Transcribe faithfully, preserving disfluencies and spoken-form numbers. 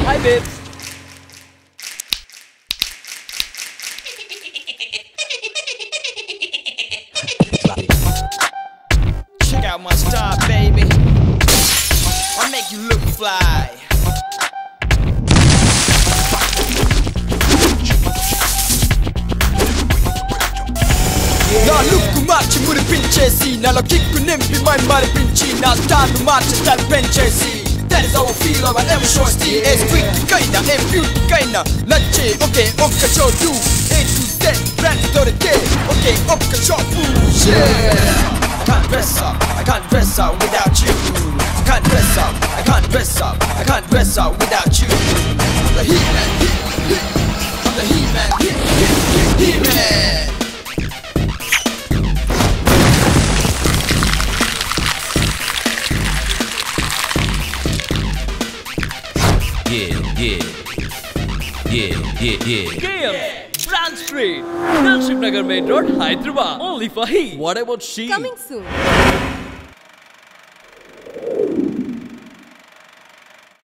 Hi, babe. Check out my style, baby. I make you look fly. Na look march muri pinchesi, na lo kick nimpi my mari pinchi, na stand march stand pinchesi. That is how I feel about every short steel. It's quick kinda and beauty kinda. Let's okay, okay, show do A to Z, brand to the day. Okay, okay, show food. Yeah. I can't dress up, I can't dress up without you. I can't dress up, I can't dress up, I can't dress up without you. I'm the He-Man, He-Man, I'm the He-Man, He-Man, He-Man. Yeah, yeah, yeah, yeah, yeah. K M, Brand Street, Dilship Nagar Main Road, Hyderabad. Only for he. What about she? Coming soon.